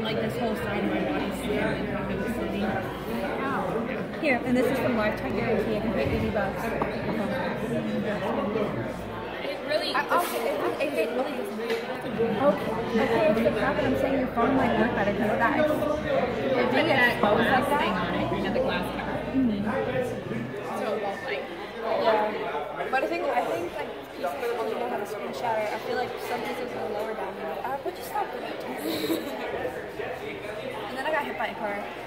like this whole side of my body slamming into the city. Ow. Here, and this is from Lifetime Guarantee. I can pay $80. It really. It really doesn't. Okay, it's the crap, and I'm saying your phone might work better because that. It's like that glass thing on it. You know, the glass cover. So it won't like. Yeah. But I think like pieces really know how to screen shatter. I feel like some pieces are lower down. Would you stop doing it? And then I got hit by a car.